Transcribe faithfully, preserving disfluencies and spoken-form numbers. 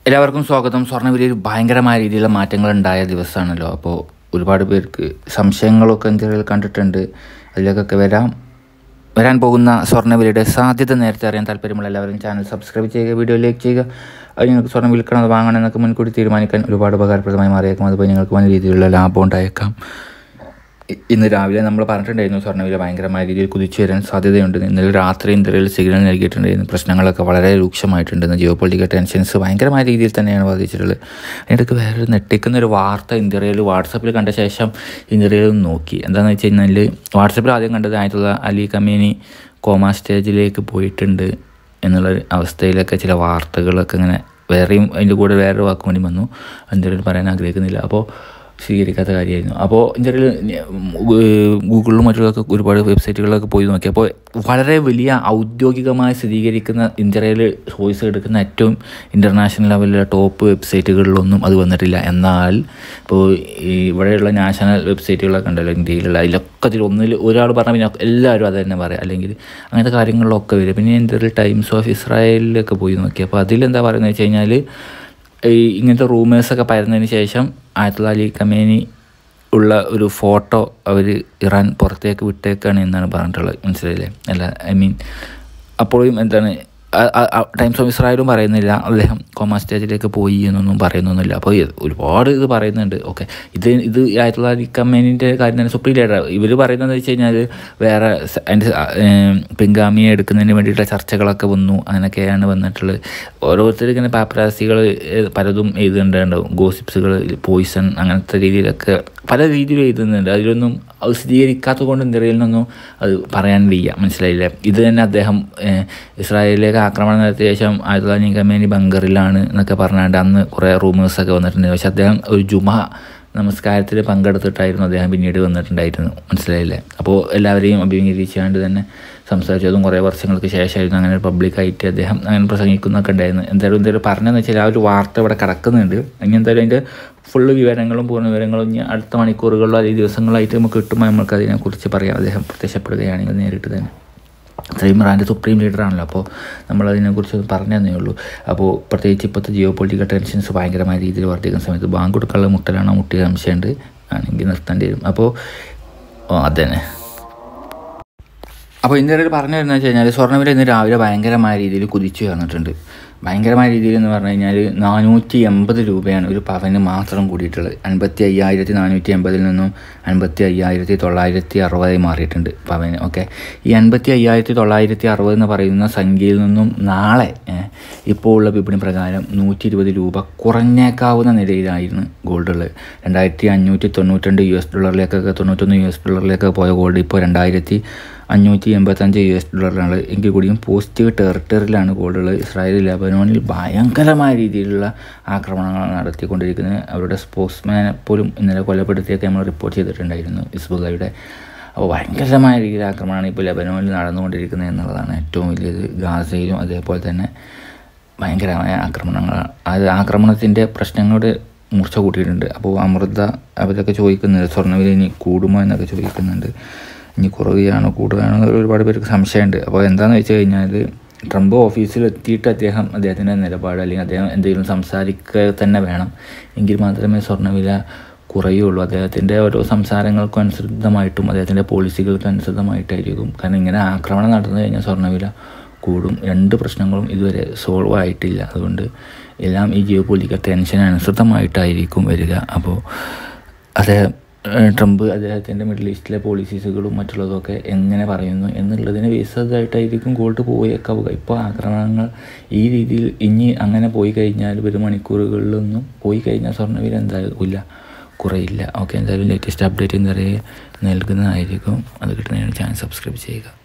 എല്ലാവർക്കും സ്വാഗതം. സ്വർണ്ണവിലയിൽ ഭയങ്കരമായ രീതിയിലുള്ള മാറ്റങ്ങളുണ്ടായ ദിവസമാണല്ലോ. അപ്പോൾ ഒരുപാട് പേർക്ക് സംശയങ്ങളൊക്കെ ഇന്ത്യയിൽ കണ്ടിട്ടുണ്ട്. അതിലേക്കൊക്കെ വരാം വരാൻ പോകുന്ന സ്വർണ്ണവിലയുടെ സാധ്യത നേരത്തെ അറിയാൻ താല്പര്യമുള്ള എല്ലാവരും ചാനൽ സബ്സ്ക്രൈബ് ചെയ്യുക, വീഡിയോ ലൈക്ക് ചെയ്യുക. അത് നിങ്ങൾക്ക് സ്വർണ്ണം വിൽക്കണം, അത് വാങ്ങണം എന്നൊക്കെ മുൻകൂട്ടി തീരുമാനിക്കാൻ ഒരുപാട് ഉപകാരപ്രദമായി മാറിയേക്കാം. അതുപോലെ നിങ്ങൾക്ക് വലിയ രീതിയിലുള്ള ലാഭം ഉണ്ടായേക്കാം. ഇന്ന് രാവിലെ നമ്മൾ പറഞ്ഞിട്ടുണ്ടായിരുന്നു സ്വർണ്ണവില ഭയങ്കരമായ രീതിയിൽ കുതിച്ചു വരാൻ സാധ്യതയുണ്ട്. ഇന്നലെ രാത്രി ഇന്ത്യയിൽ സിഗ്നൽ നൽകിയിട്ടുണ്ടായിരുന്നു. പ്രശ്നങ്ങളൊക്കെ വളരെ രൂക്ഷമായിട്ടുണ്ടെന്ന്. ജിയോ പൊളിറ്റിക്കൽ ടെൻഷൻസ് ഭയങ്കരമായ രീതിയിൽ തന്നെയാണ് ബാധിച്ചിട്ടുള്ളത്. അതിൻ്റെയൊക്കെ വേറെ നെട്ടിക്കുന്ന ഒരു വാർത്ത ഇന്ത്യയിൽ വാട്സപ്പിൽ കണ്ട ശേഷം ഇന്ത്യയിൽ നോക്കി. എന്താണെന്ന് വെച്ച് കഴിഞ്ഞാൽ വാട്സപ്പിൽ ആദ്യം കണ്ടത് ആയിട്ടുള്ള അലി ഖമേനി കോമ സ്റ്റേജിലേക്ക് പോയിട്ടുണ്ട് എന്നുള്ള അവസ്ഥയിലൊക്കെ ചില വാർത്തകളൊക്കെ ഇങ്ങനെ വേറെയും അതിൻ്റെ കൂടെ വേറൊരു വാക്കും കൂടി വന്നു. ഇന്ത്യയിൽ പറയാൻ ആഗ്രഹിക്കുന്നില്ല. അപ്പോൾ സ്വീകരിക്കാത്ത കാര്യമായിരുന്നു. അപ്പോൾ ഇന്ത്യയിൽ ഗൂഗിളിലും മറ്റുള്ളതൊക്കെ ഒരുപാട് വെബ്സൈറ്റുകളിലൊക്കെ പോയി നോക്കി. അപ്പോൾ വളരെ വലിയ ഔദ്യോഗികമായി സ്ഥിരീകരിക്കുന്ന ഇന്ത്യയിൽ വോയിസ് എടുക്കുന്ന ഏറ്റവും ഇൻ്റർനാഷണൽ ലെവലിലെ ടോപ്പ് വെബ്സൈറ്റുകളിലൊന്നും അത് വന്നിട്ടില്ല. എന്നാൽ ഇപ്പോൾ ഇവിടെയുള്ള നാഷണൽ വെബ്സൈറ്റുകളൊക്കെ ഉണ്ടല്ലോ ഇന്ത്യയിലുള്ള, അതിലൊക്കെ അതിൽ ഒന്നിൽ ഒരാൾ പറഞ്ഞാൽ പിന്നെ എല്ലാവരും അത് തന്നെ പറയാം. അല്ലെങ്കിൽ അങ്ങനത്തെ കാര്യങ്ങളിലൊക്കെ വരും. പിന്നെ ഇന്ത്യയിൽ ടൈംസ് ഓഫ് ഇസ്രായേലിലൊക്കെ പോയി നോക്കി. അപ്പോൾ അതിലെന്താ പറയുന്നത് വെച്ച് കഴിഞ്ഞാൽ ഈ ഇങ്ങനത്തെ റൂമേഴ്സൊക്കെ പരന്നതിന് ശേഷം ആയത്തുള്ള അലി ഖമേനി ഉള്ള ഒരു ഫോട്ടോ അവർ ഇറാൻ പുറത്തേക്ക് വിട്ടേക്കാണ് എന്നാണ് പറഞ്ഞിട്ടുള്ളത്. മനസ്സിലായില്ലേ? അല്ല ഐ മീൻ അപ്പോഴും എന്താണ് ടൈംസ് ഓഫ് ഇസ്രായേലും പറയുന്നില്ല അദ്ദേഹം കോമ സ്റ്റേജിലേക്ക് പോയി എന്നൊന്നും പറയുന്നൊന്നുമില്ല. അപ്പോൾ ഒരുപാട് ഇത് പറയുന്നുണ്ട്. ഓക്കെ, ഇത് ഇത് ആയിട്ടുള്ള അലി ഖമേനിൻ്റെ കാര്യം തന്നെ സുപ്രീം ലീഡർ ഇവർ പറയുന്നതെന്ന് വെച്ച് കഴിഞ്ഞാൽ വേറെ അതിൻ്റെ പിൻഗാമിയെ എടുക്കുന്നതിന് വേണ്ടിയിട്ടുള്ള ചർച്ചകളൊക്കെ വന്നു. അങ്ങനെയൊക്കെയാണ് വന്നിട്ടുള്ളത്. ഓരോരുത്തരും ഇങ്ങനെ പാപ്പരാസികൾ പലതും എഴുതുന്നുണ്ടാവും. ഗോസിപ്സുകൾ, പോയിസൺ, അങ്ങനത്തെ രീതിയിലൊക്കെ പല രീതിയിൽ എഴുതുന്നുണ്ട്. അതിലൊന്നും അത് സ്ഥിരീകരിക്കാത്തത് കൊണ്ട് ഇന്ത്യയിൽ നിന്നൊന്നും അത് പറയാൻ വയ്യ. മനസ്സിലായില്ലേ? ഇത് തന്നെ അദ്ദേഹം ഇസ്രായേലിലേക്ക് ആക്രമണം നടത്തിയ ശേഷം ആയത്തുള്ള അലി ഖമേനി ബങ്കറിലാണ് എന്നൊക്കെ പറഞ്ഞാണ്ട് അന്ന് കുറേ റൂമേഴ്സൊക്കെ വന്നിട്ടുണ്ട്. പക്ഷെ അദ്ദേഹം ഒരു ജുമാ നമസ്കാരത്തിൽ പങ്കെടുത്തിട്ടായിരുന്നു അദ്ദേഹം പിന്നീട് വന്നിട്ടുണ്ടായിരുന്നു. മനസ്സിലായില്ലേ? അപ്പോൾ എല്ലാവരെയും അഭിമുഖീകരിച്ചുകൊണ്ട് തന്നെ സംസാരിച്ചതും കുറേ വർഷങ്ങൾക്ക് ശേഷമായിരുന്നു അങ്ങനെ പബ്ലിക്കായിട്ട് അദ്ദേഹം അങ്ങനെ പ്രസംഗിക്കുന്നൊക്കെ ഉണ്ടായിരുന്നു. എന്തായാലും എന്തായാലും പറഞ്ഞതെന്ന് വെച്ചാൽ ആ ഒരു വാർത്ത ഇവിടെ കിടക്കുന്നുണ്ട്. ഇനി എന്തായാലും അതിൻ്റെ ഫുള്ള് വിവരങ്ങളും പൂർണ്ണ വിവരങ്ങളും ഇനി അടുത്ത മണിക്കൂറുകളിലോ അല്ലെങ്കിൽ ദിവസങ്ങളായിട്ട് നമുക്ക് കിട്ടുമ്പോൾ നമുക്ക് അതിനെക്കുറിച്ച് പറയാം. അദ്ദേഹം പ്രത്യക്ഷപ്പെടുകയാണെങ്കിൽ നേരിട്ട് തന്നെ. അത്രയും ഇറാൻ്റെ സുപ്രീം ലീഡറാണല്ലോ. അപ്പോൾ നമ്മളതിനെക്കുറിച്ച് പറഞ്ഞു തന്നേ ഉള്ളൂ. അപ്പോൾ പ്രത്യേകിച്ച് ഇപ്പോഴത്തെ ജിയോ പൊളിറ്റിക്കൽ ടെൻഷൻസ് ഭയങ്കരമായ രീതിയിൽ വർദ്ധിക്കുന്ന സമയത്ത് ബാങ്ക് കൊടുക്കാനുള്ള മുട്ടലാണോ മുട്ടിയ സംശയമുണ്ട്. ആണെങ്കിൽ നിർത്തേണ്ടി വരും. അപ്പോൾ അതന്നെ. അപ്പോൾ ഇന്ത്യയിൽ പറഞ്ഞു വരുന്നത് വെച്ച് കഴിഞ്ഞാൽ സ്വർണ്ണവില ഇന്ന് രാവിലെ ഭയങ്കരമായ രീതിയിൽ കുതിച്ചു വന്നിട്ടുണ്ട്. ഭയങ്കരമായ രീതിയിൽ എന്ന് പറഞ്ഞു കഴിഞ്ഞാൽ നാനൂറ്റി എൺപത് രൂപയാണ് ഒരു പവന് മാത്രം കൂടിയിട്ടുള്ളത്. അൻപത്തി അയ്യായിരത്തി നാനൂറ്റി എൺപതിൽ നിന്നും അൻപത്തി അയ്യായിരത്തി തൊള്ളായിരത്തി അറുപതായി മാറിയിട്ടുണ്ട് പവന്. ഓക്കെ, ഈ അൻപത്തി അയ്യായിരത്തി തൊള്ളായിരത്തി അറുപത് എന്ന് പറയുന്ന സംഖ്യയിൽ നിന്നും നാളെ ഇപ്പോൾ ഉള്ള വിപണി പ്രകാരം നൂറ്റി ഇരുപത് രൂപ കുറഞ്ഞേക്കാവുന്ന നിലയിലായിരുന്നു ഗോൾഡ് ഉള്ളത്. രണ്ടായിരത്തി അഞ്ഞൂറ്റി തൊണ്ണൂറ്റി യു എസ് ഡോളറിലേക്കൊക്കെ തൊണ്ണൂറ്റൊന്ന് യു എസ് ഡോളറിലേക്കൊക്കെ പോയ ഗോൾഡ് ഇപ്പോൾ രണ്ടായിരത്തി അഞ്ഞൂറ്റി എൺപത്തഞ്ച് യു എസ് ഡോളറാണ്. എങ്കിൽ കൂടിയും പോസിറ്റീവ് ടെറിട്ടറിയിലാണ് ഗോൾഡ് ഉള്ളത്. ഇസ്രായേൽ ലെബനോണിൽ ഭയങ്കരമായ രീതിയിലുള്ള ആക്രമണങ്ങൾ നടത്തിക്കൊണ്ടിരിക്കുന്നത്. അവരുടെ സ്പോർട്സ്മാനെ പോലും ഇന്നലെ കൊലപ്പെടുത്തിയൊക്കെ നമ്മൾ റിപ്പോർട്ട് ചെയ്തിട്ടുണ്ടായിരുന്നു ഹിസ്ബുള്ളയുടെ. അപ്പോൾ ഭയങ്കരമായ രീതിയിൽ ആക്രമണമാണ് ഇപ്പോൾ ലെബനോണിൽ നടന്നുകൊണ്ടിരിക്കുന്നത് എന്നുള്ളതാണ് ഏറ്റവും വലിയത്. ഗാസയിലും അതേപോലെ തന്നെ ഭയങ്കരമായ ആക്രമണങ്ങളാണ്. അത് ആക്രമണത്തിൻ്റെ പ്രശ്നങ്ങളുടെ മൂർച്ച കൂട്ടിയിട്ടുണ്ട്. അപ്പോൾ അമൃത അവരൊക്കെ ചോദിക്കുന്നുണ്ട് സ്വർണ്ണവില ഇനി കൂടുമോ എന്നൊക്കെ ചോദിക്കുന്നുണ്ട്. ഇനി കുറയുകയാണോ കൂടുകയാണോ എന്ന് ഒരുപാട് പേർക്ക് സംശയമുണ്ട്. അപ്പോൾ എന്താണെന്ന് വെച്ച് കഴിഞ്ഞാൽ ട്രംപ് ഓഫീസിൽ എത്തിയിട്ട് അദ്ദേഹം അദ്ദേഹത്തിൻ്റെ നിലപാട് അല്ലെങ്കിൽ അദ്ദേഹം എന്തെങ്കിലും സംസാരിക്കുക തന്നെ വേണം. എങ്കിൽ മാത്രമേ സ്വർണ്ണവില കുറയുള്ളൂ. അദ്ദേഹത്തിൻ്റെ ഓരോ സംസാരങ്ങൾക്കും അനുസൃതമായിട്ടും അദ്ദേഹത്തിൻ്റെ പോളിസികൾക്ക് അനുസൃതമായിട്ടായിരിക്കും. കാരണം ഇങ്ങനെ ആക്രമണം നടന്നു കഴിഞ്ഞാൽ സ്വർണ്ണവില കൂടും. രണ്ട് പ്രശ്നങ്ങളും ഇതുവരെ സോൾവ് ആയിട്ടില്ല. അതുകൊണ്ട് എല്ലാം ഈ ജിയോ പൊളിറ്റിക്കൽ ടെൻഷന് അനുസൃതമായിട്ടായിരിക്കും വരിക. അപ്പോൾ അദ്ദേഹം ട്രംപ് അദ്ദേഹത്തിൻ്റെ മിഡിൽ ഈസ്റ്റിലെ പോളിസീസുകളും മറ്റുള്ളതൊക്കെ എങ്ങനെ പറയുന്നു എന്നുള്ളതിന് വിശദമായിട്ടായിരിക്കും ഗോൾഡ് പോയേക്കാവുക. ഇപ്പോൾ ആക്രമണങ്ങൾ ഈ രീതിയിൽ ഇനി അങ്ങനെ പോയി കഴിഞ്ഞാൽ ഒരു മണിക്കൂറുകളിലൊന്നും പോയി കഴിഞ്ഞാൽ സ്വർണ്ണവില എന്തായാലും ഇല്ല, കുറയില്ല. ഓക്കെ, എന്തായാലും ലേറ്റസ്റ്റ് അപ്ഡേറ്റ് എന്താ പറയുക നൽകുന്നതായിരിക്കും. അത് കിട്ടുന്നതിന് ചാനൽ സബ്സ്ക്രൈബ് ചെയ്യുക.